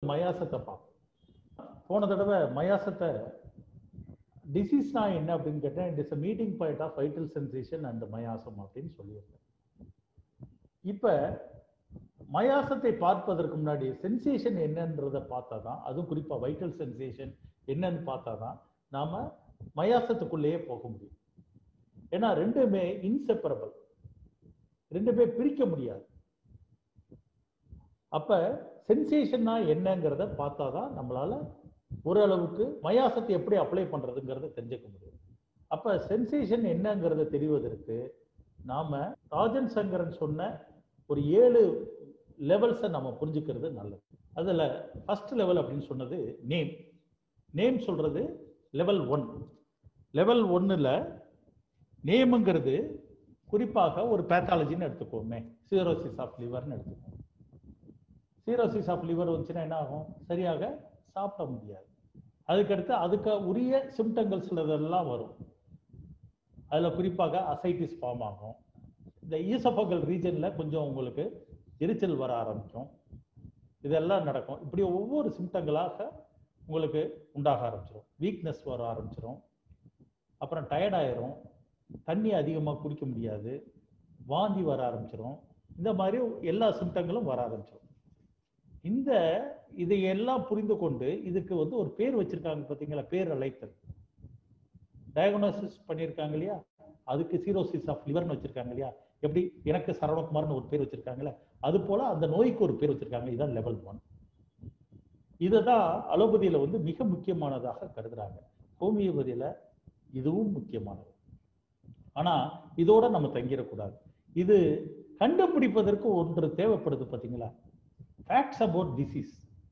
மயாசத்தை பார்ப்போம். போன தடவை மயாசத்தை டிசீஸ்னா என்ன அப்படின்னு கேட்டேன். It is a meeting point of vital sensation and miasm அப்படின்னு சொல்லியிருந்தேன். இப்ப மயாசத்தை பார்ப்பதற்கு முன்னாடி சென்சேஷன் என்னன்றதை பார்த்தாதான், அதுவும் குறிப்பா வைட்டல் சென்சேஷன் என்னன்னு பார்த்தாதான் நாம மயாசத்துக்குள்ளேயே போக முடியும். ஏன்னா ரெண்டுமே இன்செப்பரபிள், ரெண்டுமே பிரிக்க முடியாது. அப்ப சென்சேஷன்னா என்னங்கிறத பார்த்தாதான் நம்மளால ஓரளவுக்கு மயாசத்தை எப்படி அப்ளை பண்றதுங்கிறத தெரிஞ்சுக்க முடியும். அப்ப சென்சேஷன் என்னங்கிறத தெரிவதற்கு நாம ராஜன் சங்கரன் சொன்ன ஒரு 7 லெவல்ஸை நம்ம புரிஞ்சுக்கிறது நல்லது. அதுல ஃபர்ஸ்ட் லெவல் அப்படின்னு சொன்னது நேம். நேம் சொல்றது லெவல் 1. லெவல் 1ல நேம்ங்கிறது குறிப்பாக ஒரு பேத்தாலஜின்னு எடுத்துக்கோமே, சீரோசிஸ் ஆஃப் லிவர்னு எடுத்துக்கோம். சீரோசிஸ் ஆஃப் லிவர் வந்துச்சுன்னா என்ன ஆகும்? சரியாக சாப்பிட முடியாது. அதுக்கடுத்து அதுக்கு உரிய சிம்டங்கள்ஸ் இதெல்லாம் வரும். அதில் குறிப்பாக அசைட்டிஸ் ஃபார்ம் ஆகும். இந்த ஈசோஃபகல் ரீஜனில் கொஞ்சம் உங்களுக்கு எரிச்சல் வர ஆரம்பிக்கும். இதெல்லாம் நடக்கும். இப்படி ஒவ்வொரு சிம்டங்களாக உங்களுக்கு உண்டாக ஆரம்பிச்சிடும். வீக்னஸ் வர ஆரம்பிச்சிடும். அப்புறம் டயர்டாயிரும், தண்ணி அதிகமாக குடிக்க முடியாது, வாந்தி வர ஆரம்பிச்சிடும். இந்த மாதிரி எல்லா சிம்டங்களும் வர ஆரம்பிச்சிடும். இதையெல்லாம் புரிந்து கொண்டு இதுக்கு ஒரு பேர் வச்சிருக்காங்க பார்த்தீங்களா, பேர் அழைத்தல். டயக்னோசிஸ் பண்ணியிருக்காங்க இல்லையா, அதுக்கு சீரோசிஸ் ஆஃப் லிவர்னு வச்சிருக்காங்க இல்லையா. எப்படி எனக்கு சரவணகுமார்னு ஒரு பேர் வச்சிருக்காங்களே, அது போல அந்த நோய்க்கு ஒரு பேர் வச்சிருக்காங்க. இதுதான் லெவல் 1. இதுதான் அலோபதியில மிக முக்கியமானதாக கருதுறாங்க. ஹோமியோபதியில இதுவும் முக்கியமானது. ஆனா இதோட நம்ம தங்கிடக்கூடாது. இது கண்டுபிடிப்பதற்கு ஒன்று தேவைப்படுது பார்த்தீங்களா, ஃபேக்ட்ஸ் அபவுட் டிசீஸ்.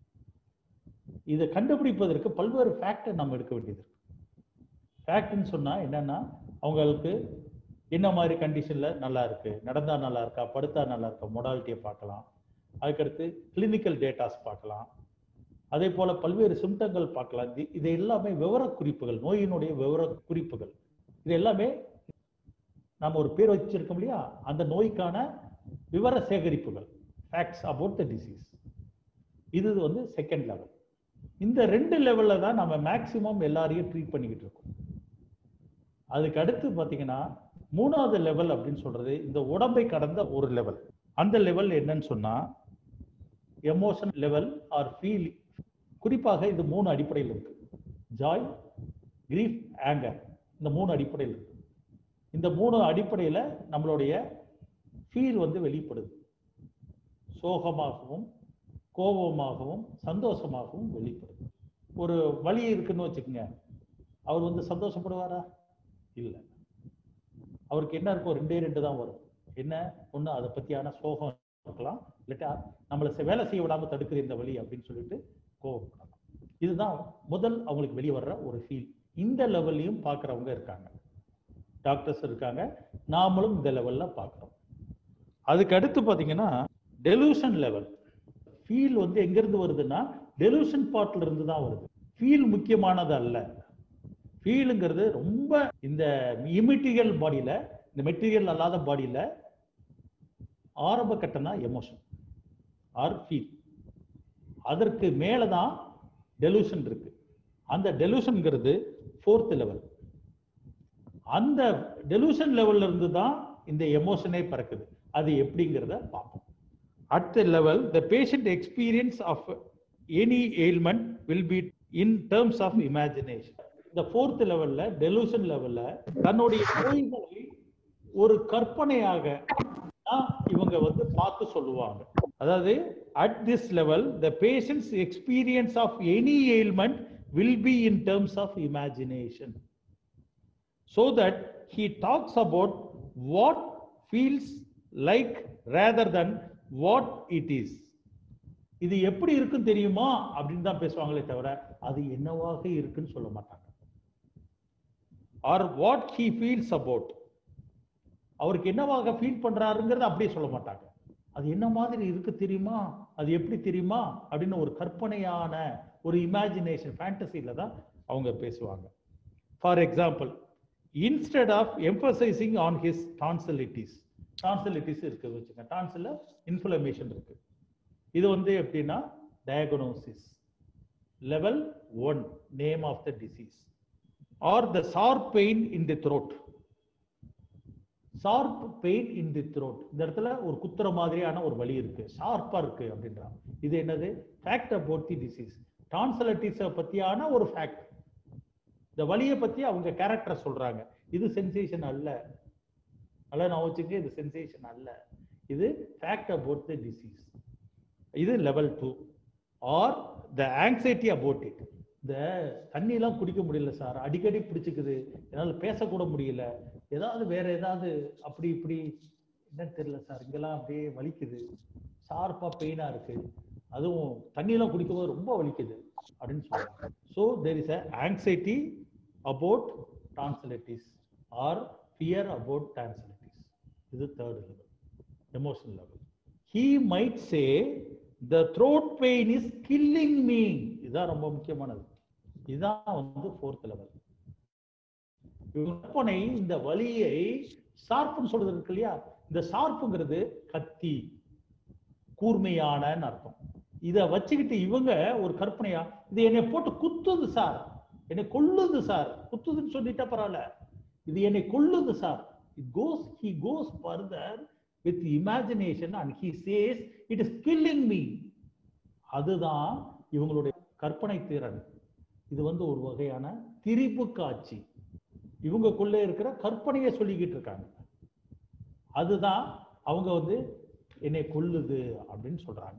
இதை கண்டுபிடிப்பதற்கு பல்வேறு ஃபேக்டை நம்ம எடுக்க வேண்டியது இருக்கு. ஃபேக்ட்னு சொன்னா என்னன்னா, அவங்களுக்கு என்ன மாதிரி கண்டிஷன்ல நல்லா இருக்கு, நடந்தா நல்லா இருக்கா, படுத்தா நல்லா இருக்கா, மொடாலிட்டியை பார்க்கலாம். அதுக்கடுத்து கிளினிக்கல் டேட்டாஸ் பார்க்கலாம். அதே போல பல்வேறு சிம்டங்கள் பார்க்கலாம். இது எல்லாமே விவர குறிப்புகள், நோயினுடைய விவர குறிப்புகள். இது எல்லாமே நம்ம ஒரு பேர் வச்சிருக்கோம் இல்லையா, அந்த நோய்க்கான விவர சேகரிப்புகள், ஃபேக்ட்ஸ் அபவுட் த டிசீஸ். இது செகண்ட் லெவல். இந்த 2 லெவல்ல தான் நம்ம மேக்சிமம் எல்லாரையும் ட்ரீட் பண்ணிக்கிட்டு இருக்கோம். அதுக்கு அடுத்து பார்த்தீங்கன்னா 3வது லெவல் அப்படின்னு சொல்றது இந்த உடம்பை கடந்த ஒரு லெவல். அந்த லெவல் என்னன்னு சொன்னா எமோஷன் லெவல் ஆர் ஃபீல். குறிப்பாக இது 3 அடிப்படையில் இருக்கு. Joy, grief, anger. இந்த 3 அடிப்படையில் இருக்கு. இந்த 3 அடிப்படையில் நம்மளுடைய ஃபீல் வெளிப்படுது. சோகமாகவும் கோபமாகவும் சந்தோஷமாகவும் வெளிப்படுது. ஒரு வலி இருக்குன்னு வச்சுக்கோங்க, அவர் சந்தோஷப்படுவாரா? இல்லை. அவருக்கு என்ன இருக்கும்? 2 தான் வரும். என்ன ஒண்ணு, அதை பத்தியான சோகம் இருக்கலாம், இல்லாட்டா நம்மளை வேலை செய்ய விடாம தடுக்குது இந்த வலி அப்படின்னு சொல்லிட்டு கோபப்படலாம். இதுதான் முதல் அவங்களுக்கு வெளியே வர்ற ஒரு ஃபீல். இந்த லெவல்லையும் பார்க்குறவங்க இருக்காங்க, டாக்டர்ஸ் இருக்காங்க, நாமளும் இந்த லெவல்ல பார்க்குறோம். அதுக்கு அடுத்து பார்த்தீங்கன்னா டெலூஷன் லெவல். ஃபீல் எங்கிருந்து வருதுன்னா டெலூஷன் பார்ட்ல இருந்து தான் வருது. ஃபீல் முக்கியமானது அல்ல. ஃபீலுங்கிறது ரொம்ப இந்த இம்மெட்டீரியல் பாடியில, இந்த மெட்டீரியல் அல்லாத பாடியில ஆரம்ப கட்டம்னா எமோஷன் ஆர் ஃபீல். அதற்கு மேலதான் டெலூஷன் இருக்கு. அந்த டெலூஷன்ங்கிறது 4th லெவல். அந்த டெலூஷன் லெவல்ல இருந்து தான் இந்த எமோஷனே பிறக்குது. அது எப்படிங்கிறத பார்ப்போம். அடுத்த level, the patient experience of any ailment will be in terms of imagination. இந்த 4th லெவல்ல, டெலூஷன் லெவல்ல தன்னுடைய நோய்களை ஒரு கற்பனையாக இவங்க பார்த்து சொல்லுவாங்க. அதாவது at this level the patient's experience of any ailment will be in terms of imagination, so that he talks about what feels like rather than what it is. இது எப்படி இருக்குன்னு தெரியுமா அப்படின்னு தான் பேசுவாங்களே தவிர அது என்னவாக இருக்குன்னு சொல்ல மாட்டாங்க. or what he feels about, அவருக்கு என்னவாக ஃபீல் பண்றாருங்கிறத அப்படியே சொல்ல மாட்டாங்க. அது என்ன மாதிரி இருக்கு தெரியுமா, அது எப்படி தெரியுமா அப்படின்னு ஒரு கற்பனையான ஒரு இமேஜினேஷன், ஃபேண்டசியில தான் அவங்க பேசுவாங்க. For example, instead of emphasising on his tonsillitis. Tonsillitis இருக்கு வச்சுங்க, டான்சில் இன்ஃப்ளமேஷன் இருக்கு. இது எப்படின்னா diagnosis. Level 1, name of the disease. Or the sharp pain in the throat. Sharp pain in the throat. இந்த இடத்துல ஒரு குத்துற மாதிரியான ஒரு வலி இருக்கு, ஷார்ப்பா இருக்கு அப்படின்றான். இது என்னது? Fact about the disease. Tonsillitis பத்தியான ஒரு ஃபேக்ட். இந்த வலியை பத்தி அவங்க கேரக்டர் சொல்றாங்க. இது சென்சேஷன் அல்ல. அல்ல நான் வச்சுக்க, இது சென்சேஷன் அல்ல. இது ஃபேக்ட் அபவுட் தி டிசீஸ். இது level 2. Or the anxiety about it. இந்த தண்ணியெல்லாம் குடிக்க முடியல சார், அடிக்கடி பிடிச்சிக்குது, என்னால் பேசக்கூட முடியல, ஏதாவது வேற ஏதாவது அப்படி இப்படி என்னன்னு தெரியல சார், இங்கெல்லாம் அப்படியே வலிக்குது, ஷார்ப்பா பெயினா இருக்கு, அதுவும் தண்ணியெல்லாம் குடிக்கும்போது ரொம்ப வலிக்குது அப்படின்னு சொல்றாங்க. So there is a anxiety about tonsillitis or fear about tonsillitis. இது third level, emotional level. He might say the throat pain is killing me. இதுதான் ரொம்ப முக்கியமானது. இதுதான் வந்து ஃபோர்த் லெவல். கற்பனை இந்த வலியை ஷார்ப்னு சொல்றது இருக்கு இல்லையா, இந்த ஷார்ப்புங்கிறது கத்தி, கூர்மையான அர்த்தம். இதை வச்சுக்கிட்டு இவங்க ஒரு கற்பனையா, இது என்னை போட்டு குத்துது சார், என்னை கொல்லுது சார், குத்துதுன்னு சொல்லிட்டா பரவாயில்ல, இது என்னை கொல்லுது sir. He goes further with imagination and he says it is killing me. அதுதான் இவங்களுடைய கற்பனை திறன். இது வந்து ஒரு வகையான திரிபு காட்சி, இவங்களுக்குள்ளே இருக்கிற கற்பனையை சொல்லிக்கிட்டு இருக்காங்க. அதுதான் அவங்க வந்து என்னை கொல்லுது அப்படின்னு சொல்றாங்க.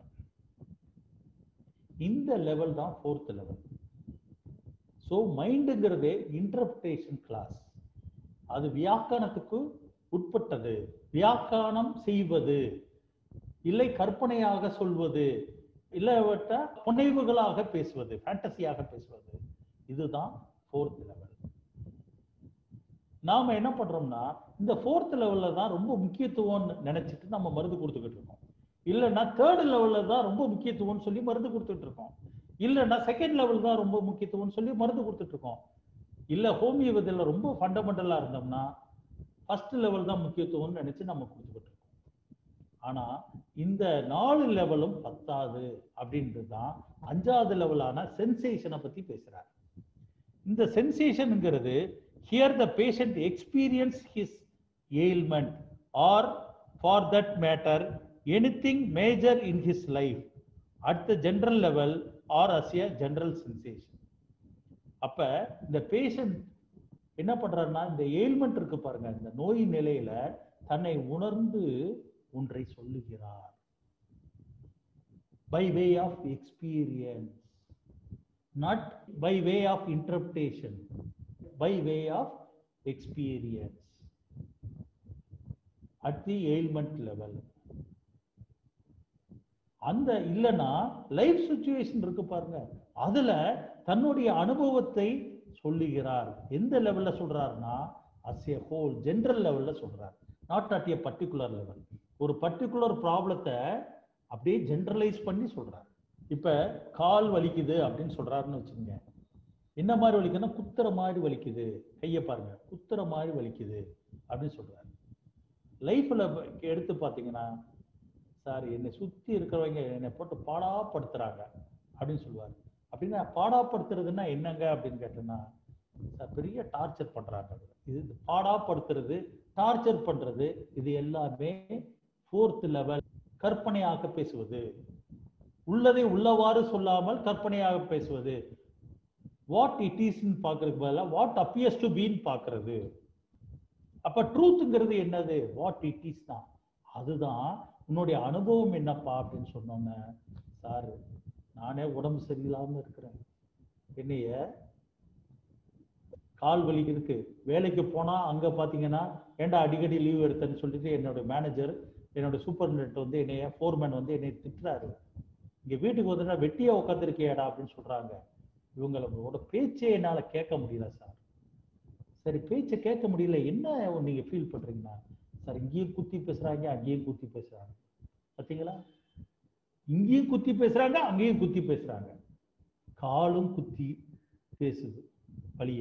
இந்த லெவல் தான் ஃபோர்த் லெவல். ஸோ மைண்டுங்கிறது இன்டர்பிரேஷன் கிளாஸ். அது வியாக்கரணத்துக்கு உட்பட்டது. வியாக்கரணம் செய்வது, இல்லை கற்பனையாக சொல்வது, இல்லவற்ற புனைவுகளாக பேசுவது, ஃபேண்டசியாக பேசுவது, இதுதான் ஃபோர்த் லெவல். நாம என்ன பண்றோம்னா இந்த ஃபோர்த் லெவல்ல தான் ரொம்ப முக்கியத்துவம் நினைச்சிட்டு நம்ம மருந்து கொடுத்துக்கிட்டு இருக்கோம். இல்லைன்னா தேர்ட் லெவல்ல தான் ரொம்ப முக்கியத்துவம்னு சொல்லி மருந்து கொடுத்துட்டு இருக்கோம். இல்லைன்னா செகண்ட் லெவல் தான் ரொம்ப முக்கியத்துவம்னு சொல்லி மருந்து கொடுத்துட்டு இருக்கோம். இல்ல ஹோமியோபதியில ரொம்ப ஃபண்டமெண்டலா இருந்தோம்னா ஃபர்ஸ்ட் லெவல் தான் முக்கியத்துவம்னு நினைச்சு நம்ம கொடுத்துக்கிட்டு இருக்கோம். ஆனா இந்த 4 லெவலும் பத்தாது அப்படின்றது தான் 5வது லெவலான சென்சேஷனை பத்தி பேசுறாரு. இந்த சென்சேஷன்ங்கிறது here the patient experience his ailment or for that matter anything major in his life at the general level or as a general sensation. அப்ப இந்த பேஷண்ட் என்ன பண்றாருன்னா இந்த எயில்மெண்ட் இருக்கு பாருங்க, இந்த நோய் நிலையில தன்னை உணர்ந்து ஒன்றை சொல்லுகிறார். by way of experience, not by way of interpretation, by way of experience at the ailment level. அந்த இல்லைன்னா லைஃப் சிச்சுவேஷன் இருக்கு பாருங்க, அதுல தன்னுடைய அனுபவத்தை சொல்லுகிறார். எந்த லெவல்ல சொல்றாருன்னா as a whole, ஜெனரல் லெவல்ல சொல்றார், not at a particular level. ஒரு பர்டிகுலர் ப்ராப்ளத்தை அப்படியே ஜெனரலைஸ் பண்ணி சொல்றாரு. இப்ப கால் வலிக்குது அப்படின்னு சொல்றாருன்னு வச்சுக்கோங்க. என்ன மாதிரி வலிக்குதுன்னா குத்துற மாதிரி வலிக்குது, கையை பாருங்க குத்துற மாதிரி வலிக்குது அப்படின்னு சொல்றாரு. லைஃப்ல எடுத்து பார்த்தீங்கன்னா, சார் என்னை சுத்தி இருக்கிறவங்க என்னை போட்டு பாடாப்படுத்துறாங்க அப்படின்னு சொல்லுவாரு. அப்படின்னா பாடாப்படுத்துறதுன்னா என்னங்க அப்படின்னு கேட்டோம்னா, சார் பெரிய டார்ச்சர் பண்றாங்க. இது பாடாப்படுத்துறது, டார்ச்சர் பண்றது, இது எல்லாமே ஃபோர்த் லெவல். கற்பனையாக பேசுவது, உள்ளதை உள்ளவாறு சொல்லாமல் கற்பனையாக பேசுவது, வாட் இட் இஸ்ன்னு பார்க்கறதுக்கு பதிலாக வாட் அப்பியர்ஸ் டு பீன்னு பார்க்கறது. அப்ப ட்ரூத்துங்கிறது என்னது? வாட் இட் இஸ் தான். அதுதான் உன்னுடைய அனுபவம் என்னப்பா அப்படின்னு சொன்னோன்னே, சார் நானே உடம்பு சரியில்லாம இருக்கிறேன், என்னைய கால் வலி இருக்கு, வேலைக்கு போனா அங்க பாத்தீங்கன்னா ஏண்டா அடிக்கடி லீவ் எடுத்தேன்னு சொல்லிட்டு என்னோட மேனேஜர், என்னோட சூப்பர்டென்ட் வந்து என்னைய ஃபோர்மேன் வந்து என்னை திட்டுறாரு. இங்க வீட்டுக்கு வந்துட்டா வெட்டியா உட்காந்துருக்கியாடா அப்படின்னு சொல்றாங்க. இவங்களோட பேச்சே என்னால கேட்க முடியல சார். சரி பேச்சை கேட்க முடியல, என்ன நீங்க ஃபீல் பண்றீங்கன்னா, சார் இங்கேயும் குத்தி பேசுறாங்க அங்கேயும் குத்தி பேசுறாங்க. பாத்தீங்களா, இங்கேயும் குத்தி பேசுறாங்க அங்கேயும் குத்தி பேசுறாங்க, காலும் குத்தி பேசுது வலிய.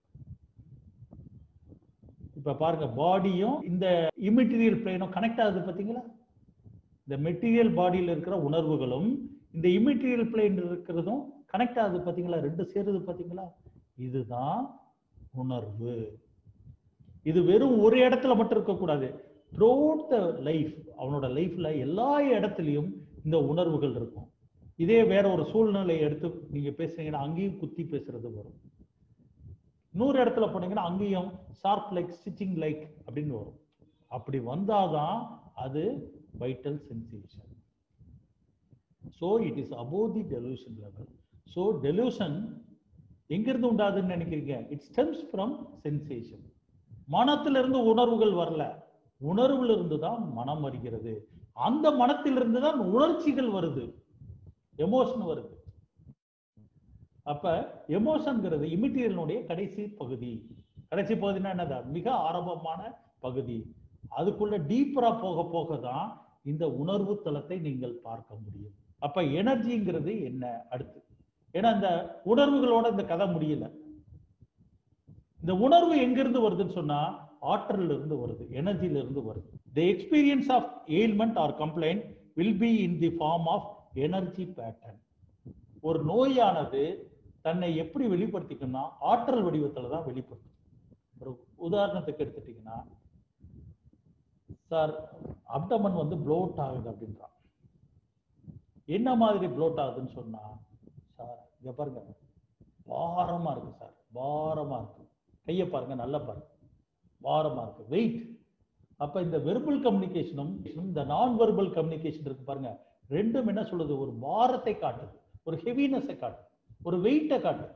இப்ப பாருங்க, பாடியும் இந்த இம்மெட்டீரியல் பிளேனும் கனெக்ட் ஆகுது பாத்தீங்களா. இந்த மெட்டீரியல் பாடியில் இருக்கிற உணர்வுகளும் இந்த இம்மெட்டீரியல் பிளேன் இருக்கிறதும் கனெக்ட் ஆகுது பார்த்தீங்களா, ரெண்டு சேருது பார்த்தீங்களா, இதுதான் உணர்வு. இது வெறும் ஒரு இடத்துல மட்டும் இருக்கக்கூடாது, த்ரூஅவுட் த லைஃப், அவனோட லைஃப்ல எல்லா இடத்துலையும் இந்த உணர்வுகள் இருக்கும். இதே வேற ஒரு சூழ்நிலையை எடுத்து நீங்க பேசுறீங்கன்னா அங்கேயும் குத்தி பேசுறது வரும். 100 இடத்துல போனீங்கன்னா அங்கேயும் ஷார்ப் லைக், ஸ்டிச்சிங் லைக் அப்படின்னு வரும். அப்படி வந்தாதான் அது vital sensation. So it is above the delusion level. So delusion எங்கிருந்து உண்டாதுன்னு நினைக்கிறீங்க? It stems from sensation. மனத்திலிருந்து உணர்வுகள் வரல, உணர்வுல இருந்து தான் மனம் வருகிறது. அந்த மனத்திலிருந்து தான் உணர்ச்சிகள் வருது, எமோஷன் வருது. அப்ப எமோஷன்ங்கிறது இம்மெட்டீரியலுடைய கடைசி பகுதி. கடைசி பகுதினா என்னதா? மிக ஆரம்பமான பகுதி. அதுக்குள்ள டீப்பரா போக போக தான் இந்த உணர்வு தளத்தை நீங்கள் பார்க்க முடியும். அப்ப எனர்ஜிங்கிறது என்ன அடுத்து? ஏன்னா இந்த உணர்வுகளோட இந்த கதை முடியல. இந்த உணர்வு எங்கிருந்து வருதுன்னு சொன்னா ஆற்றல் இருந்து வருது, எனர்ஜில இருந்து வருது. The experience of ailment or complaint will be in the form of energy pattern. ஒரு நோயானது தன்னை எப்படி வெளிப்படுத்திக்கணும்னா ஆற்றல் வடிவத்துல தான் வெளிப்படுத்தும். ஒரு உதாரணத்துக்கு எடுத்துட்டீங்கன்னா, சார் அப்டமன் வந்து ப்ளோட் ஆகுது அப்படின்றான். என்ன மாதிரி ப்ளோட் ஆகுதுன்னு சொன்னா, சார் இங்க பாருங்க பாரமா இருக்கு சார், பாரமா இருக்கு, கையை பாருங்க நல்லா பாருங்க, பாரமா இருக்கு, வெயிட். அப்ப இந்த வெர்பல் கம்யூனிகேஷனும் இந்த நான் வெர்பல் கம்யூனிகேஷன் இருக்கு பாருங்க, ரெண்டும் என்ன சொல்லுது? ஒரு பாரத்தை காட்டுது, ஒரு ஹெவினஸை காட்டுது, ஒரு வெயிட்டை காட்டுது.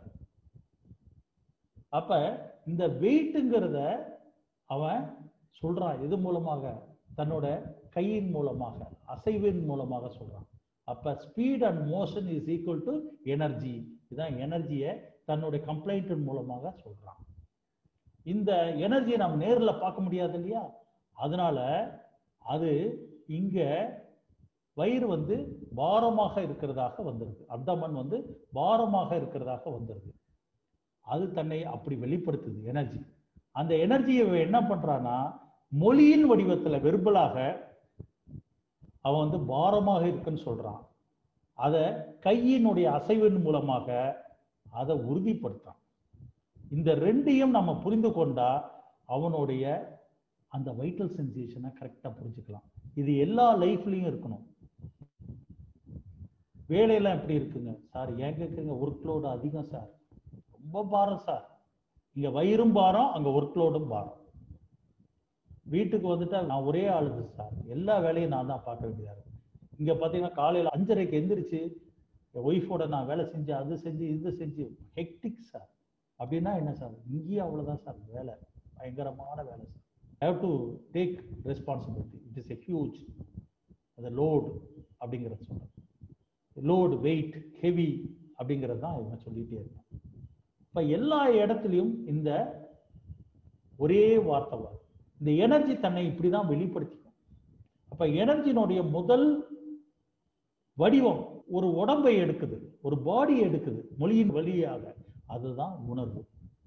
அப்ப இந்த வெயிட்டுங்கிறத அவன் சொல்றான் எது மூலமாக? தன்னோட கையின் மூலமாக, அசைவின் மூலமாக சொல்றான். அப்ப speed and motion is equal to energy. இதான் எனர்ஜியை தன்னுடைய கம்ப்ளைண்ட் மூலமாக சொல்றான். இந்த எனர்ஜியை நம்ம நேரில் பார்க்க முடியாது இல்லையா, அதனால அது இங்க வயிறு வந்து பாரமாக இருக்கிறதாக வந்துருது, அப்டமன் வந்து பாரமாக இருக்கிறதாக வந்துருது. அது தன்னை அப்படி வெளிப்படுத்துது எனர்ஜி. அந்த எனர்ஜியை என்ன பண்றான்னா மொழியின் வடிவத்துல வெர்பலாக அவன் வந்து பாரமாக இருக்குன்னு சொல்றான். அதை கையினுடைய அசைவின் மூலமாக அதை உறுதிப்படுத்தான். இந்த ரெண்டையும் நம்ம புரிந்து கொண்டா அவனுடைய அந்த வைட்டல் சென்சேஷனை கரெக்டா புரிஞ்சுக்கலாம். இது எல்லா லைஃப்லயும் இருக்கணும். வேலையெல்லாம் எப்படி இருக்குங்க சார்? ஏன் கேட்குங்க? ஒர்க் லோடு அதிகம் சார், ரொம்ப பாரம் சார். இங்க வயிறும் பாரம், அங்க ஒர்க் லோடும் பாரம். வீட்டுக்கு வந்துட்டா நான் ஒரே ஆளுது சார், எல்லா வேலையும் நான் தான் பார்க்க வேண்டியதா இருக்கு. இங்க பாத்தீங்கன்னா காலையில 5:30க்கு எந்திரிச்சு என் ஒய்ஃபோட நான் வேலை செஞ்சு, அது செஞ்சு, இது செஞ்சு, ஹெக்டிக் சார். அப்படின்னா என்ன சார்? இங்கேயும் அவ்வளவுதான் சார், வேலை பயங்கரமான வேலை sir. I have to take responsibility. It is a huge the load அப்படிங்கிறது சொல்றேன். லோடு, வெயிட், ஹெவி அப்படிங்கிறது தான் இவன் சொல்லிட்டே இருக்கான். இப்ப எல்லா இடத்துலையும் இந்த ஒரே வார்த்தை வரும். இந்த எனர்ஜி தன்னை இப்படிதான் வெளிப்படுத்திக்கும். அப்ப எனர்ஜியினுடைய முதல் வடிவம் ஒரு உடம்பை எடுக்குது, ஒரு பாடியை எடுக்குது மொழியின் வழியாக, அதுதான் உணர்வு.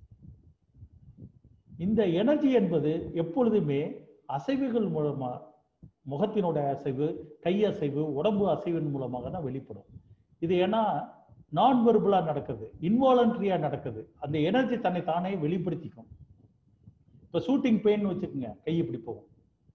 இந்த எனர்ஜி என்பது எப்பொழுதுமே அசைவுகள் மூலமா, முகத்தினுடைய அசைவு, கை அசைவு, உடம்பு அசைவின் மூலமாக தான் வெளிப்படும். இது ஏன்னா நான் வெர்பலா நடக்குது, இன்வாலன்ட்ரியா நடக்குது. அந்த எனர்ஜி தன்னை தானே வெளிப்படுத்திக்கும். இப்ப ஷூட்டிங் பெயின் வச்சுக்கோங்க, கை இப்படி போகும்.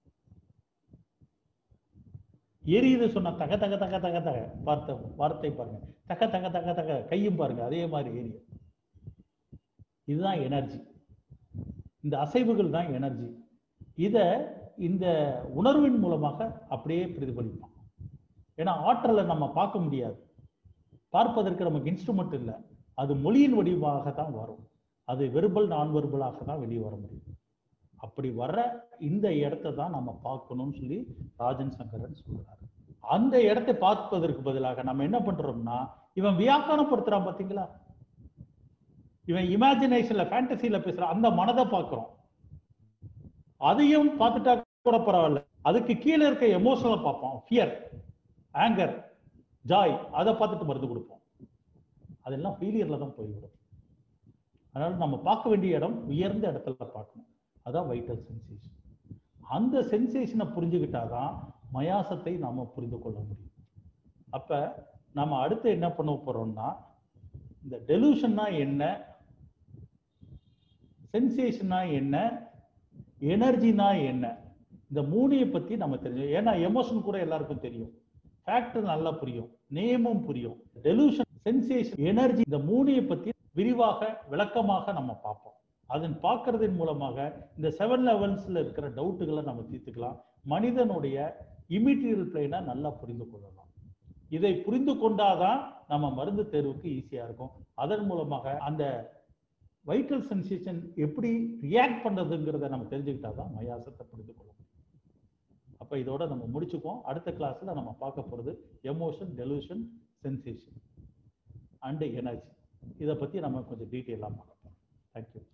எரியுது சொன்னா தக தக தக தக தக, வார்த்தை பாருங்க, தக தக தக தக, கையும் பாருங்க அதே மாதிரி எரியும். இதுதான் எனர்ஜி. இந்த அசைவுகள் தான் எனர்ஜி. இத இந்த உணர்வின் மூலமாக அப்படியே பிரதிபலிப்பான். ஏன்னா ஆற்றலை நம்ம பார்க்க முடியாது, பார்ப்பதற்கு நமக்கு இன்ஸ்ட்ருமெண்ட் இல்லை. அது மொழியின் வடிவாக தான் வரும். அது வெர்பல் நான் வெர்பலாக தான் வெளியே வர முடியும். அப்படி வர்ற இந்த இடத்தை தான் நம்ம பார்க்கணும்னு சொல்லி ராஜன் சங்கரன் சொல்றாரு. அந்த இடத்தை பார்ப்பதற்கு பதிலாக நம்ம என்ன பண்றோம்னா, இவன் வியாக்கியானப்படுத்துறான் பாத்தீங்களா, இவன் இமேஜினேஷன்ல ஃபேண்டசியில பேசுறான், அந்த மனதை பார்க்கிறோம். அதையும் பார்த்துட்டா கூட பரவாயில்ல, அதுக்கு கீழே இருக்க எமோஷனலை பார்ப்போம். ஃபியர், ஆங்கர், ஜாய், அதை பார்த்துட்டு மருந்து கொடுப்போம். அதெல்லாம் ஃபெயிலியர்ல தான் போய்விடும். அதனால நம்ம பார்க்க வேண்டிய இடம் உயர்ந்த இடத்துல பார்க்கணும். அதான் வைட்டல் சென்சேஷன். அந்த சென்சேஷனை புரிஞ்சுக்கிட்டாதான் மயாசத்தை நாம புரிந்து கொள்ள முடியும். அப்ப நம்ம அடுத்து என்ன பண்ண போறோம்னா, இந்த டெலூஷன்னா என்ன, சென்சேஷனா என்ன, எனர்ஜினா என்ன, இந்த மூணைய பத்தி நம்ம தெரிஞ்சு. ஏன்னா எமோஷன் கூட எல்லாருக்கும் தெரியும், ஃபேக்ட் நல்லா புரியும், நேமும் புரியும். டெலூஷன், சென்சேஷன், எனர்ஜி, இந்த மூணைய பத்தி விரிவாக விளக்கமாக நம்ம பார்ப்போம். அதன் பார்க்கறதன் மூலமாக இந்த 7 லெவல்ஸ்ல இருக்கிற டவுட்டுகளை நம்ம தீர்த்துக்கலாம். மனிதனுடைய இமிட்டீரியல் பிளேனை நல்லா புரிந்து கொள்ளலாம். இதை புரிந்து கொண்டாதான் நம்ம மருந்து தேர்வுக்கு ஈஸியா இருக்கும். அதன் மூலமாக அந்த வைட்டல் சென்சேஷன் எப்படி ரியாக்ட் பண்றதுங்கிறத நம்ம தெரிஞ்சுக்கிட்டாதான் மயாசத்தை புரிந்து கொள்ள முடியும். அப்ப இதோட நம்ம முடிச்சுக்குவோம். அடுத்த கிளாஸ்ல நம்ம பார்க்க போறது emotion, delusion, sensation and energy. இதை பத்தி நம்ம கொஞ்சம் டீட்டெயிலாக பார்க்க போறோம். தேங்க்யூ.